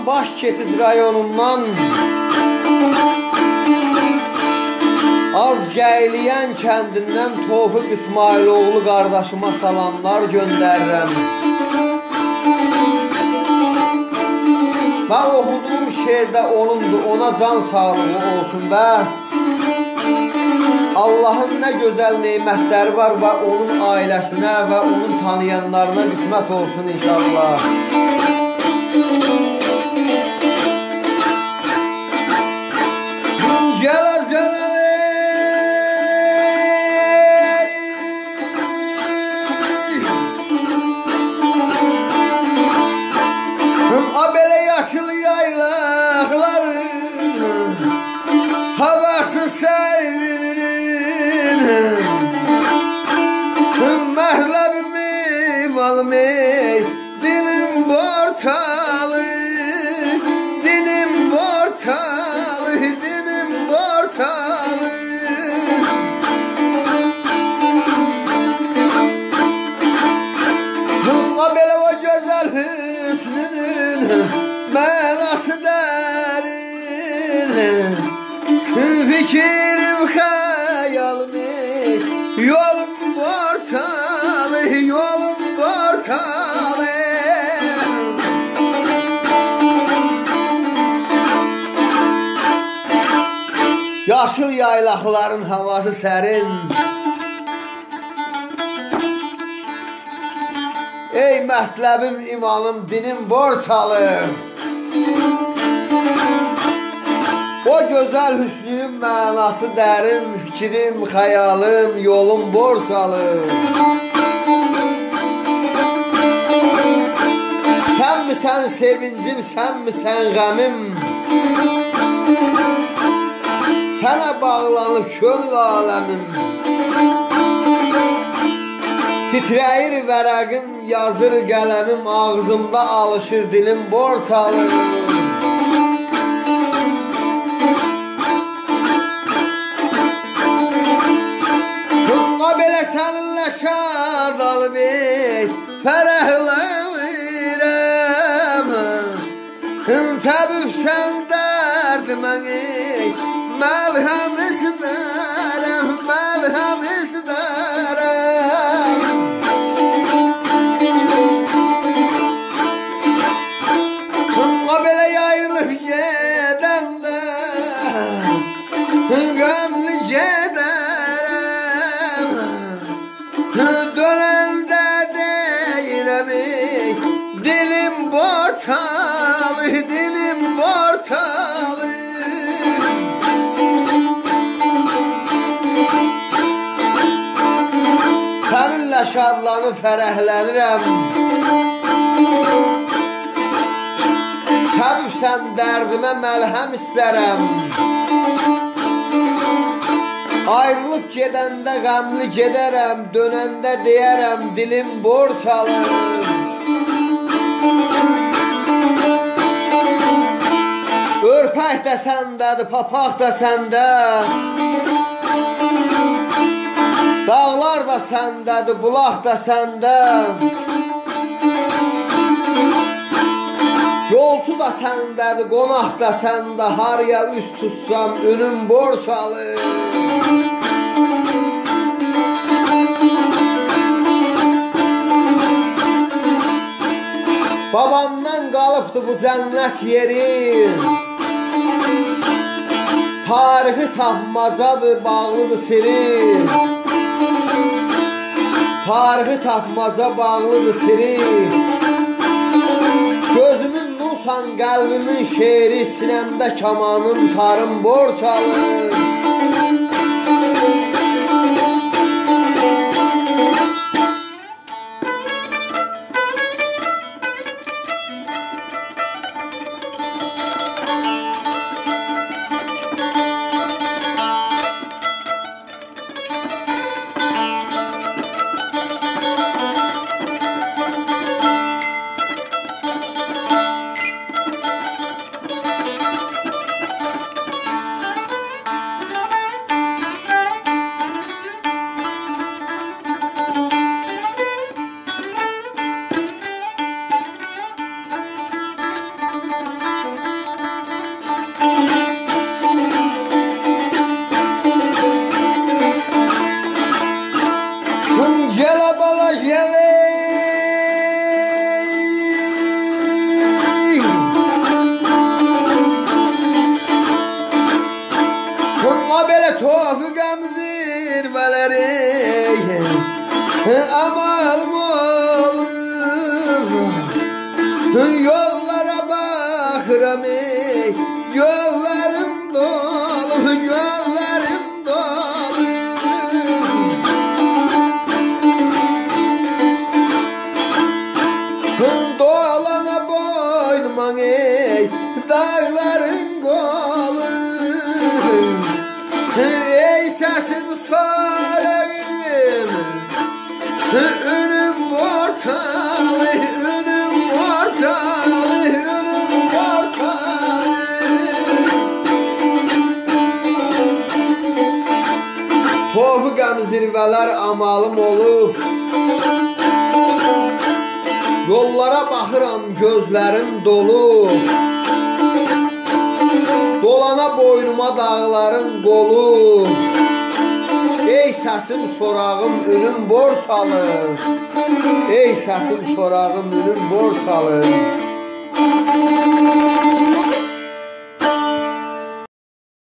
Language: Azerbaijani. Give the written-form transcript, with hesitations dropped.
baş keçid rayonundan Azgəyliyən kəndindən Tofiq İsmailoğlu qardaşıma salamlar göndərirəm. Və oxuduğum şeirdə onundur, ona can sağlığı olsun və Allahın nə gözəl neymətləri var və onun ailəsinə və onun tanıyanlarına qismət olsun inşallah. Dilim borçalı, dilim borçalı, dilim borçalı. Bununla belə o gözəl hüsnünün mənası dərin. Fikrim, xəyalım, yolum borçalı, yolum borçalı. Yaşıl yaylaqların havası sərin. Ey mətləbim, imanım, dinim borçalı. O gözəl hüsnün mənası dərin. Fikrim, xəyalım, yolum borçalı. Sən mi sən sevincim, sən mi sən qəmim? Sənə bağlanıb könül aləmim. Titrəyir vərəqim, yazır qələmim, ağzımda alışır dilim borçalı. Bununla belə səninlə şad alıb fərəhlənirəm. Təbib sən dərdiməni məlhəm istərəm, məlhəm istərəm. Bununla belə yayılıb gedəndə qəmli gedərəm. Dönəndə deyirəm dilim borçalı, dilim borçalı. Səninlə şadlanıb fərəhlənirəm. Təbibsən dərdimə məlhəm istərəm. Ayrılıb gedəndə qəmli gedərəm. Dönəndə deyərəm dilim borçalı. Örpək də səndədir, papaq da səndə. Dağlar da səndədir, bulaq da səndə. Yolçu da səndədir, qonaq da səndə. Haraya üst tutsam, önüm borçalı. Babamdan qalıbdı bu cənnət yeri. Tarixi tapmacadır, bağlıdır siri. Tarixi tapmaca bağlıdır siri. Gözümün nusan, qəlbimin şeiri, sinəmdə kamanım, tarım borçalı. ey, gözlerim dolu, gözlerim dolu. Dolana boynuma ey, dağların kolu. Ey sesin sorayım, önüm ortalı, önüm ortalı, önüm ortalı. Tofuqam zirvələr amalım olub, yollara baxıram gözlərim dolu. Dolana boynuma dağların qolu. Ey səsim sorağım ünüm borçalı, ey səsim sorağım ünüm borçalı.